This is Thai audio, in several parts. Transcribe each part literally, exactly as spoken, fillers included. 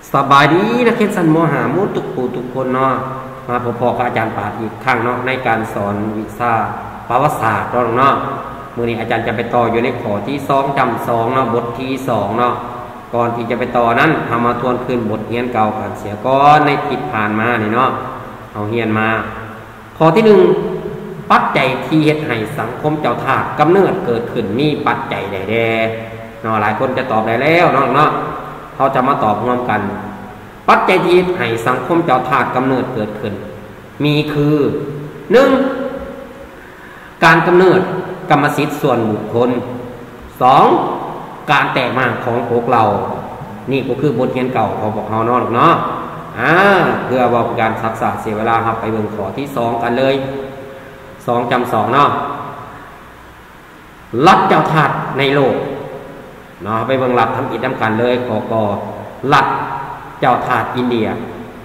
สบายดีนะเคนสันโมหามุตุกปูทุกคนเนาะมาพบกับอาจารย์ปาดอีกครั้งเนาะในการสอนวิชาประวัติศาสตร์เนาะมื้อนี้อาจารย์จะไปต่ออยู่ในข้อที่สองจำสองเนาะบทที่สองเนาะก่อนที่จะไปต่อนั้นทำมาทวนคืนบทเรียนเก่ากันเสียก่อนในติดผ่านมานี่เนาะเอาเรียนมาข้อที่หนึ่งปัจจัยที่เฮ็ดให้สังคมเจ้าทาสกำเนิดเกิดขึ้นมีปัจจัยใดแด่เนาะหลายคนจะตอบได้แล้วเนาะเนาะเขาจะมาตอบพร้อมกันปัจจัยที่ให้สังคมเจ้าทาสกำเนิดเกิดขึ้นมีคือหนึ่งการกำเนิดกรรมสิทธิ์ส่วนบุคคลสองการแตกมาของพวกเรานี่ก็คือบทเรียนเก่าของพวกเราเนาะเนาะอ่าเพื่อบอกการศึกษาเสียเวลาครับไปเบิ่งข้อที่สองกันเลยสองจำสองเนาะรัฐเจ้าทาสในโลกเนาะไปเบิ่งหลักทำกิจทำการเลยขอกอรัฐเจ้าทาสอินเดีย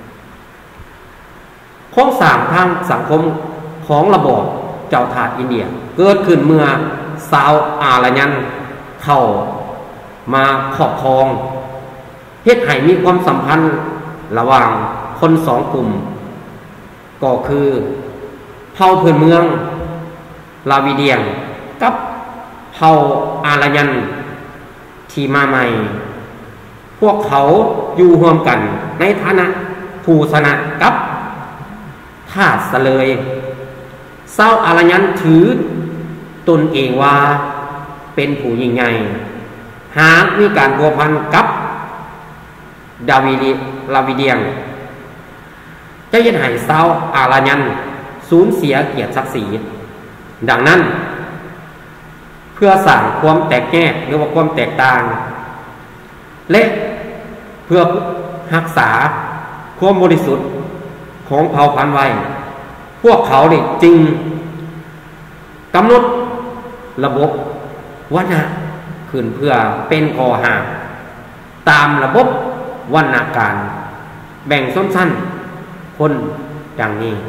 โครงสร้างทางสังคมของระบอบเจ้าทาสอินเดียเกิดขึ้นเมื่อชาวอารยันเข้ามาครอบครองเฮ็ดให้มีความสัมพันธ์ระหว่างคนสองกลุ่มก็คือเผ่าพื้นเมืองลาวิเดียงกับเผ่าอารยันที่มาใหม่พวกเขาอยู่ร่วมกันในฐานะผู้ชนะกับทาสเลยชาวอารยันถือตนเองว่าเป็นผู้ยิ่งใหญ่หากมีการพัวพันกับดาวิดลาวิเดียงจะเฮ็ดให้ชาวอารยันสูญเสียเกียรติศักดิ์ศรีดังนั้นเพื่อสร้างความแตกแยกหรือว่าความแตกต่างและเพื่อรักษาความบริสุทธิ์ของเผ่าพันธุ์ไว้พวกเขาเนี่ยจึงกำหนดระบบวรรณะขึ้นเพื่อเป็นข้อห้ามตามระบบวรรณาการแบ่งชนชั้นคนดังนี้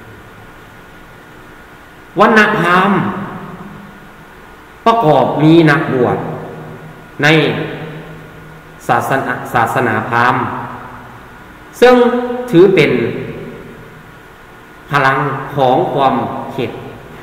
วรรณพราหมณ์ประกอบมีนักบวชในศาสนาศาสนาพราหมณ์ซึ่งถือเป็นพลังของความคิด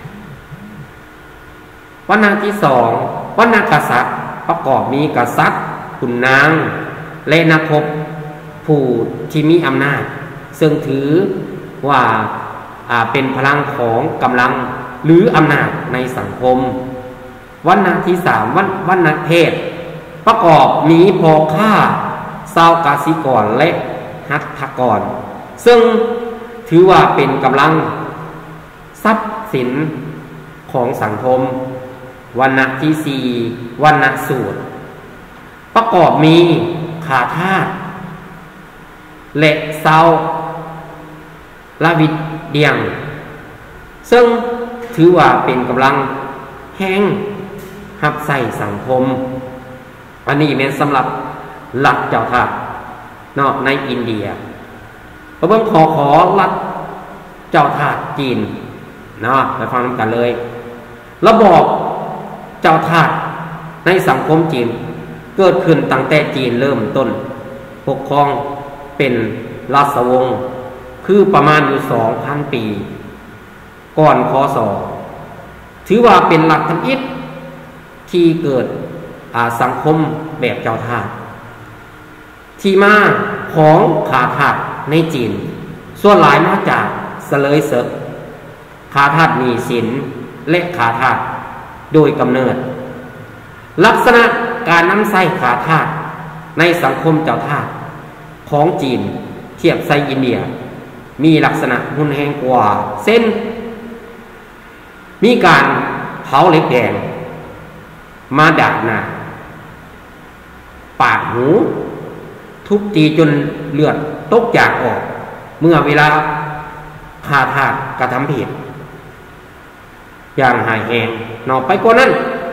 วรรณะที่สองวรรณกษัตริย์ประกอบมีกษัตริย์ขุนนางและนักรบผู้ที่มีอำนาจซึ่งถือว่าเป็นพลังของกำลังหรืออำนาจในสังคมวรรณะที่สามวรรณเพศประกอบมีพ่อค้าชาวกสิกรและหัตถกรซึ่งถือว่าเป็นกำลังทรัพย์สินของสังคมวรรณะที่สี่วรรณสูตรประกอบมีขาทาสและชาวลาวิเดียงซึ่งถือว่าเป็นกำลังแห้งหับใส่สังคมอันนี้เป็นสำหรับรัฐเจ้าทาสเนาะในอินเดียพระเบิ่งขอขอรัฐเจ้าทาสจีนเนาะไปฟังกันเลยระบอบเจ้าทาสในสังคมจีนเกิดขึ้นตั้งแต่จีนเริ่มต้นปกครองเป็นราชวงศ์คือประมาณอยู่ สองพัน ปีก่อนคศถือว่าเป็นหลักธรรมอิฐที่เกิดสังคมแบบเจ้าทาสที่มาของขาทาสในจีนส่วนหลายมาจากเสลยเสกขาทาสหนี้สินและขาทาสโดยกำเนิดลักษณะการนำใส่ขาทาสในสังคมเจ้าทาสของจีนเทียบไซอินเดียมีลักษณะรุนแรงกว่าเส้นมีการเผาเหล็กแดงมาดาบหน้าปาดหูทุบตีจนเลือดตกจากออกเมื่อเวลาขาทาสกระทำผิดอย่างหายแหงนอกไปกว่านั้น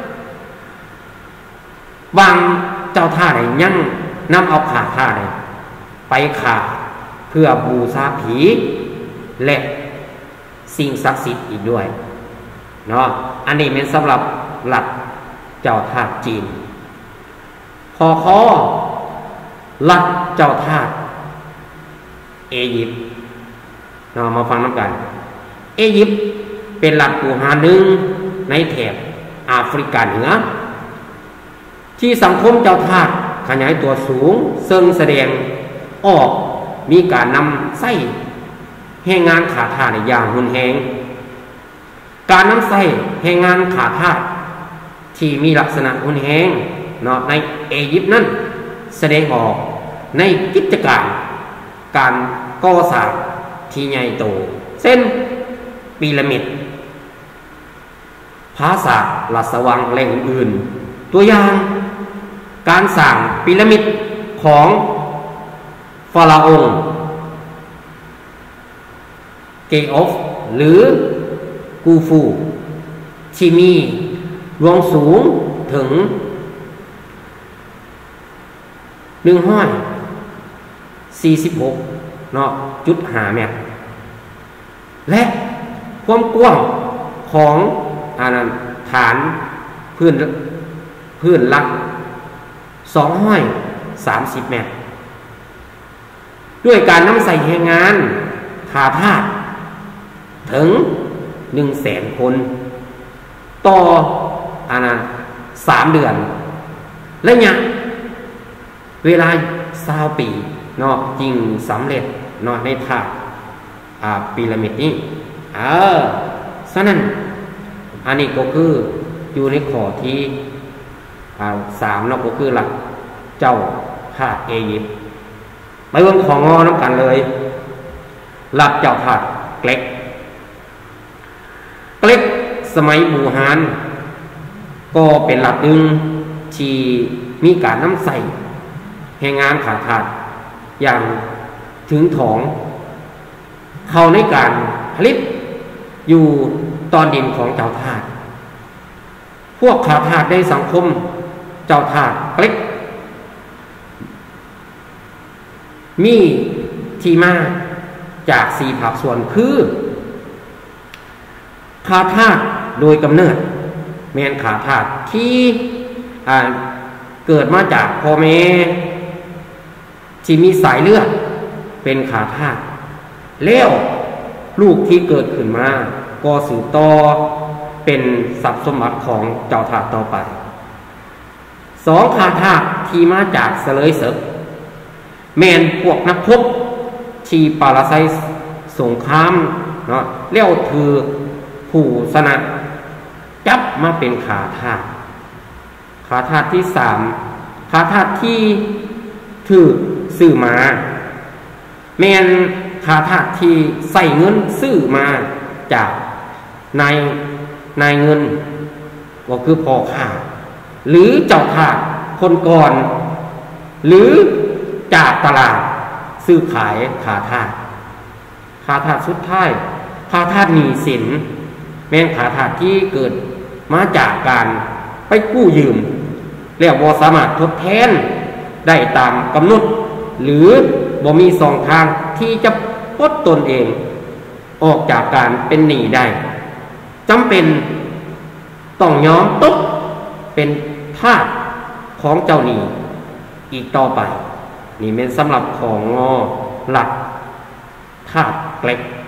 บางเจ้าท่าใดยังนำเอาขาท่าใดไปขาเพื่อบูชาผีและสิ่งศักดิ์สิทธิ์อีกด้วยเนาะอันนี้เป็นสำหรับหลักเจ้าทาสจีนพอคอรัฐเจ้าทาสเอยิปต์เรามาฟังน้ำกันเอยิปต์เป็นรัฐกูหาหนึ่งในแถบแอฟริกาเหนือที่สังคมเจ้าทาสขยายตัวสูงซึ่งแสดงออกมีการนำไส้แรงงานขาทาสในอย่างรุนแรงการนำไส้แรงงานขาทาสที่มีลักษณะรุนแรงเนาะในอียิปต์นั้นแสดงออกในกิจการการก่อสร้างที่ใหญ่โตเช่นพีระมิดภาษาลัสวังแหล่งอื่นตัวอย่างการสร้างพีระมิดของฟาราโอนเกออฟหรือกูฟูที่มีรวงสูงถึงหนึ่งห้อยสี่สิบหกเนาะจุดหาเมตรและความกว้างของอาณาฐานพื้นพื้นลักสองห้อยสามสิบเมตรด้วยการนำใส่แรงงานขาทาสถึงหนึ่งแสนคนต่ออาณาสามเดือนและเนี่ยเวลาสาวปีเนาะจริงสำเร็จเนาะในถาดอ่าพีระมิดนี้เออฉะนั้นอันนี้ก็คืออยู่ในข้อที่อ่าสามเนาะก็คือหลักเจ้าทาสเอยิปต์ไปเบิ่งของงอน้ำกันเลยหลักเจ้าทาสเกร็กเกร็กสมัยบูฮานก็เป็นหลักหนึ่งที่มีการนำใส่แรงงานขาทาสอย่างถึงถองเข้าในการผลิตอยู่ตอนดินของเจ้าทาสพวกขาทาสในสังคมเจ้าทาสเกร็กมีที่มาจากสี่ภาคส่วนคือขาทาสโดยกำเนิดแม่นขาทาสที่เกิดมาจากพ่อแม่ที่มีสายเลือดเป็นขาทาสแล้วลูกที่เกิดขึ้นมาก็สืบต่อเป็นทรัพย์สมบัติของเจ้าทาสต่อไปสองขาทาสที่มาจากเสลยศึกแม่นพวกนักรบที่ปาราไซสงครามเนาะแล้วถือผู้ชนะจับมาเป็นขาทาสขาทาสที่สามขาทาสที่ถือซื้อมาแม่นขาทาสที่ใส่เงินซื้อมาจากนายนายเงินก็คือพ่อค้าหรือเจ้าทาสคนก่อนหรือจากตลาดซื้อขายขาทาสขาทาสสุดท้ายขาทาสหนี้สินแม่นขาทาสที่เกิดมาจากการไปกู้ยืมแล้วบ่สามารถทดแทนได้ตามกำหนดหรือบ่มีสองทางที่จะปลดตนเองออกจากการเป็นหนี้ได้จำเป็นต้องยอมตกเป็นทาสของเจ้าหนี้อีกต่อไปนี่เป็นสำหรับของงอหลักทาสเกร็ก